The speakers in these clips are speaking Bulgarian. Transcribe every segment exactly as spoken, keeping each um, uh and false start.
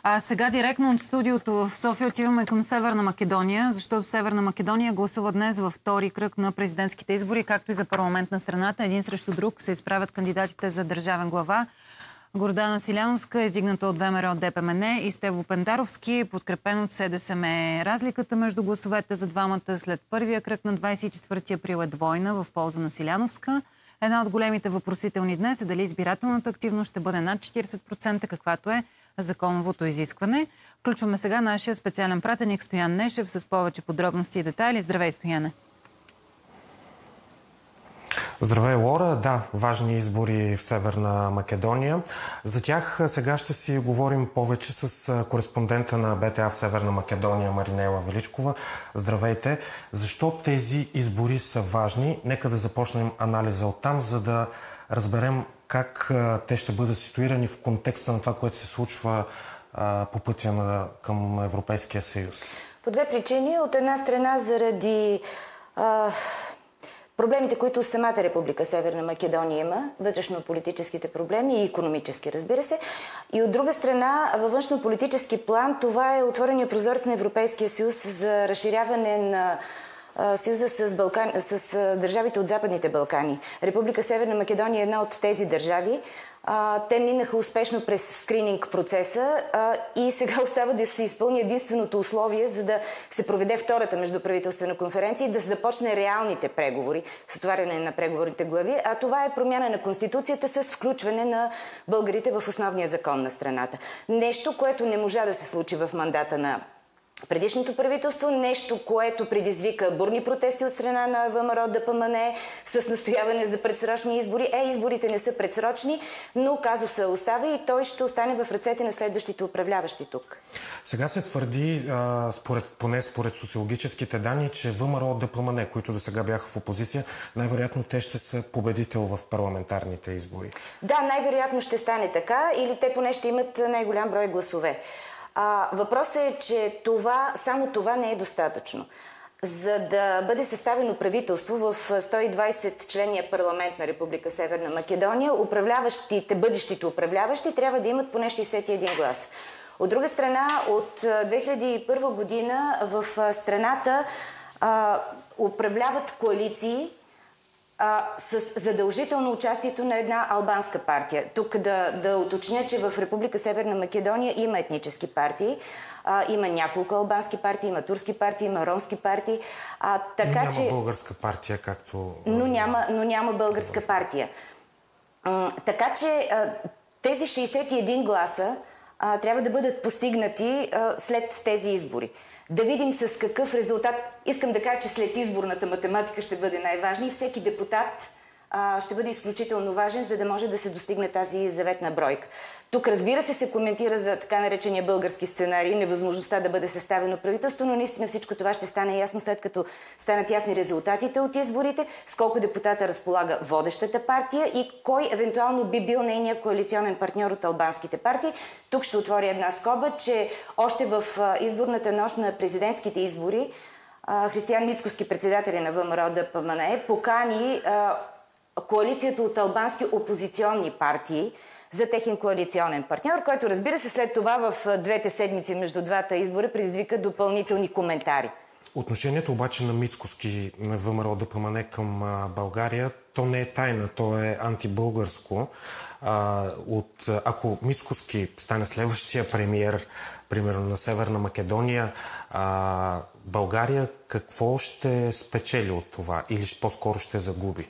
А сега директно от студиото в София отиваме към Северна Македония, защото Северна Македония гласува днес във втори кръг на президентските избори, както и за парламент на страната. Един срещу друг се изправят кандидатите за държавен глава. Гордана Силяновска, издигната от ВМРО ДПМН, и Стево Пендаровски, подкрепен от СДСМ. Разликата между гласовете за двамата след първия кръг на двадесет и четвърти април е двойна в полза на Силяновска. Една от големите въпросителни днес е дали избирателната активност ще бъде над четиридесет процента, каквато е законовото изискване. Включваме сега нашия специален пратеник Стоян Нешев с повече подробности и детайли. Здравей, Стояне! Здравей, Лора! Да, важни избори в Северна Македония. За тях сега ще си говорим повече с кореспондента на БТА в Северна Македония Маринела Величкова. Здравейте! Защо тези избори са важни? Нека да започнем анализа оттам, за да разберем как те ще бъдат ситуирани в контекста на това, което се случва а, по пътя на, към Европейския съюз. По две причини. От една страна заради а, проблемите, които самата Република Северна Македония има, вътрешно-политическите проблеми и икономически, разбира се. И от друга страна, във външно-политически план, това е отворения прозорец на Европейския съюз за разширяване на Съюза с, Балкан... с държавите от Западните Балкани. Република Северна Македония е една от тези държави. Те минаха успешно през скрининг процеса и сега остава да се изпълни единственото условие, за да се проведе втората междуправителствена конференция и да се започне реалните преговори, с отваряне на преговорните глави. А това е промяна на Конституцията с включване на българите в основния закон на страната. Нещо, което не можа да се случи в мандата на предишното правителство, нещо, което предизвика бурни протести от страна на ВМРО ДПМН с настояване за предсрочни избори. Е, изборите не са предсрочни, но казусът остава и той ще остане в ръцете на следващите управляващи тук. Сега се твърди, а, според, поне според социологическите данни, че ВМРО ДПМН, които до сега бяха в опозиция, най-вероятно те ще са победител в парламентарните избори. Да, най-вероятно ще стане така, или те поне ще имат най-голям брой гласове. А, въпросът е, че това, само това не е достатъчно. За да бъде съставено правителство в сто и двадесет членния парламент на Република Северна Македония, управляващите, бъдещите управляващи трябва да имат поне шейсет и един гласа. От друга страна, от две хиляди и първа година в страната а, управляват коалиции А, с задължително участието на една албанска партия. Тук да, да уточня, че в Република Северна Македония има етнически партии, а, има няколко албански партии, има турски партии, има ромски партии. А, така, но няма че... българска партия, както... Но няма, но няма българска партия. А, така че а, тези шейсет и един гласа а, трябва да бъдат постигнати а, след тези избори. Да видим с какъв резултат. Искам да кажа, че след изборната математика ще бъде най-важна и всеки депутат а, ще бъде изключително важен, за да може да се достигне тази заветна бройка. Тук, разбира се, се коментира за така наречения български сценарий, невъзможността да бъде съставено правителство, но наистина всичко това ще стане ясно след като станат ясни резултатите от изборите, с колко депутата разполага водещата партия и кой евентуално би бил нейният коалиционен партньор от албанските партии. Тук ще отворя една скоба, че още в изборната нощ на президентските избори Християн Мицкоски, председателя на ВМРО ДПМН, покани коалицията от албански опозиционни партии за техен коалиционен партньор, който, разбира се, след това в двете седмици между двата избора предизвика допълнителни коментари. Отношението обаче на Мицкоски на ВМРО ДПМН към България, то не е тайна, то е антибългарско. А, от, ако Мицкоски стане следващия премиер, примерно на Северна Македония, а, България какво ще спечели от това или по-скоро ще загуби?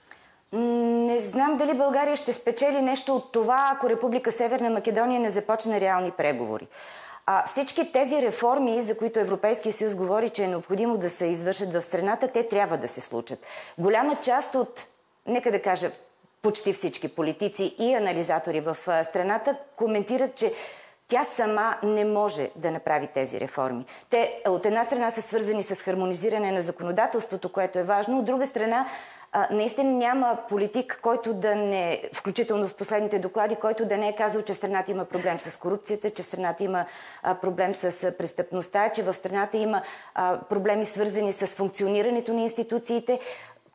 Не знам дали България ще спечели нещо от това, ако Република Северна Македония не започне реални преговори. А, всички тези реформи, за които Европейския съюз говори, че е необходимо да се извършат в страната, те трябва да се случат. Голяма част от, нека да кажа, почти всички политици и анализатори в страната коментират, че тя сама не може да направи тези реформи. Те от една страна са свързани с хармонизиране на законодателството, което е важно, от друга страна наистина няма политик, който да не, включително в последните доклади, който да не е казал, че в страната има проблем с корупцията, че в страната има проблем с престъпността, че в страната има проблеми свързани с функционирането на институциите.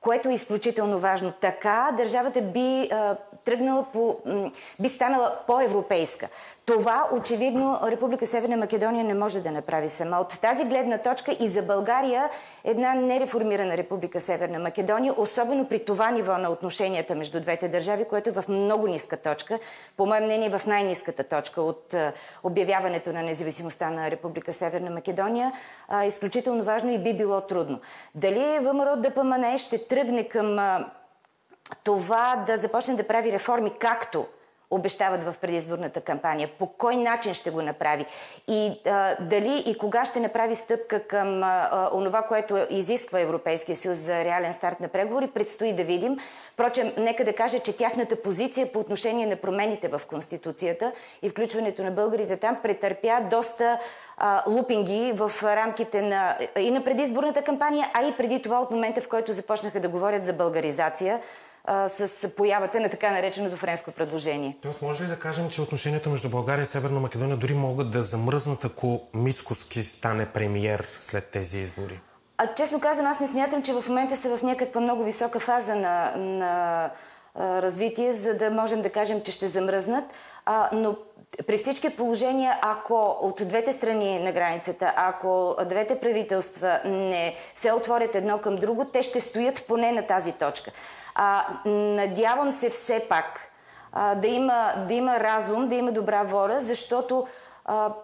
което е изключително важно. Така държавата би а, тръгнала по, м, би станала по-европейска. Това очевидно Република Северна Македония не може да направи сама. От тази гледна точка и за България една нереформирана Република Северна Македония, особено при това ниво на отношенията между двете държави, което е в много ниска точка, по мое мнение в най-ниската точка от а, обявяването на независимостта на Република Северна Македония, а, изключително важно и би било трудно. Дали ВМРО ДПМНЕ ще тръгне към а, това да започне да прави реформи, както обещават в предизборната кампания, по кой начин ще го направи и а, дали и кога ще направи стъпка към а, онова, което изисква Европейския съюз за реален старт на преговори, предстои да видим. Впрочем, нека да кажа, че тяхната позиция по отношение на промените в Конституцията и включването на българите там претърпя доста а, лупинги в рамките на, и на предизборната кампания, а и преди това от момента, в който започнаха да говорят за българизация, с появата на така нареченото френско предложение. Тоест, може ли да кажем, че отношенията между България и Северна Македония дори могат да замръзнат, ако Мицкоски стане премиер след тези избори? А, честно казвам, аз не смятам, че в момента са в някаква много висока фаза на, на а, развитие, за да можем да кажем, че ще замръзнат. А, но при всички положения, ако от двете страни на границата, ако двете правителства не се отворят едно към друго, те ще стоят поне на тази точка. А, надявам се все пак а, да, има, да има разум, да има добра воля, защото а,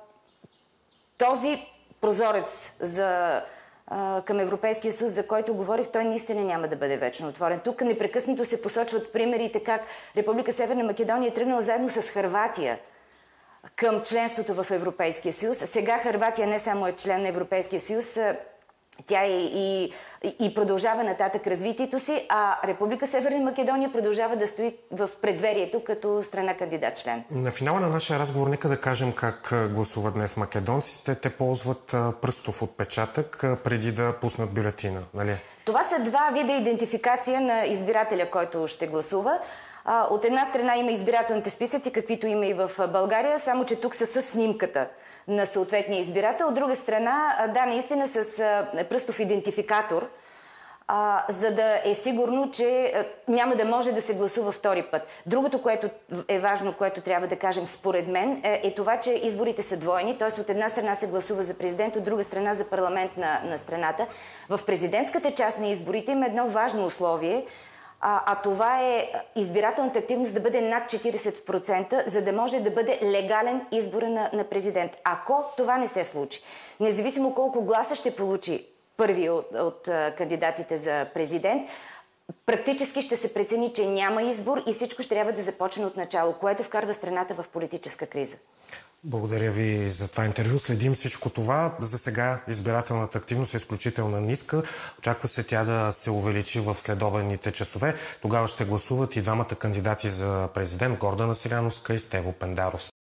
този прозорец за, а, към Европейския съюз, за който говорих, той наистина няма да бъде вечно отворен. Тук непрекъснато се посочват примерите как Република Северна Македония е тръгнала заедно с Хърватия към членството в Европейския съюз. Сега Хърватия не само е член на Европейския съюз, тя и, и, и продължава нататък развитието си, а Република Северна Македония продължава да стои в предверието като страна кандидат-член. На финала на нашия разговор нека да кажем как гласуват днес македонците. Те ползват пръстов отпечатък преди да пуснат бюлетина, нали? Това са два вида идентификация на избирателя, който ще гласува. От една страна има избирателните списъци, каквито има и в България, само че тук са с снимката на съответния избирател. От друга страна, да, наистина с пръстов идентификатор, а, за да е сигурно, че а, няма да може да се гласува втори път. Другото, което е важно, което трябва да кажем според мен, е, е това, че изборите са двойни, т.е. от една страна се гласува за президент, от друга страна за парламент на, на страната. В президентската част на изборите има едно важно условие, А, а това е избирателната активност да бъде над четиридесет процента, за да може да бъде легален избора на, на президент. Ако това не се случи, независимо колко гласа ще получи първи от, от а, кандидатите за президент, практически ще се прецени, че няма избор и всичко ще трябва да започне от начало, което вкарва страната в политическа криза. Благодаря ви за това интервю. Следим всичко това. За сега избирателната активност е изключително ниска. Очаква се тя да се увеличи в следобедните часове. Тогава ще гласуват и двамата кандидати за президент Гордана Сиряновска и Стево Пендаров.